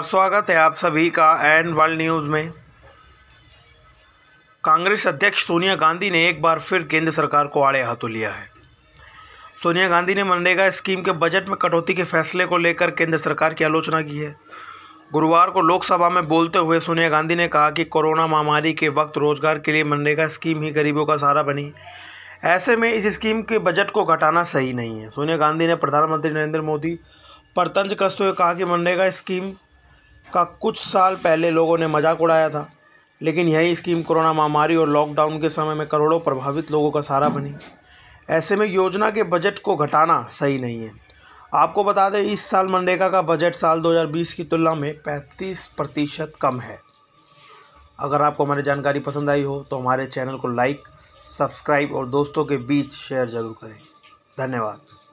स्वागत है आप सभी का एंड वर्ल्ड न्यूज़ में। कांग्रेस अध्यक्ष सोनिया गांधी ने एक बार फिर केंद्र सरकार को आड़े हाथों लिया है। सोनिया गांधी ने मनरेगा स्कीम के बजट में कटौती के फैसले को लेकर केंद्र सरकार की आलोचना की है। गुरुवार को लोकसभा में बोलते हुए सोनिया गांधी ने कहा कि कोरोना महामारी के वक्त रोजगार के लिए मनरेगा स्कीम ही गरीबों का सहारा बनी। ऐसे में इस स्कीम के बजट को घटाना सही नहीं है। सोनिया गांधी ने प्रधानमंत्री नरेंद्र मोदी पर तंज कसते हुए कहा कि मनरेगा स्कीम का कुछ साल पहले लोगों ने मजाक उड़ाया था, लेकिन यही स्कीम कोरोना महामारी और लॉकडाउन के समय में करोड़ों प्रभावित लोगों का सहारा बनी। ऐसे में योजना के बजट को घटाना सही नहीं है। आपको बता दें, इस साल मनरेगा का बजट साल 2020 की तुलना में 35% कम है। अगर आपको हमारी जानकारी पसंद आई हो तो हमारे चैनल को लाइक, सब्सक्राइब और दोस्तों के बीच शेयर जरूर करें। धन्यवाद।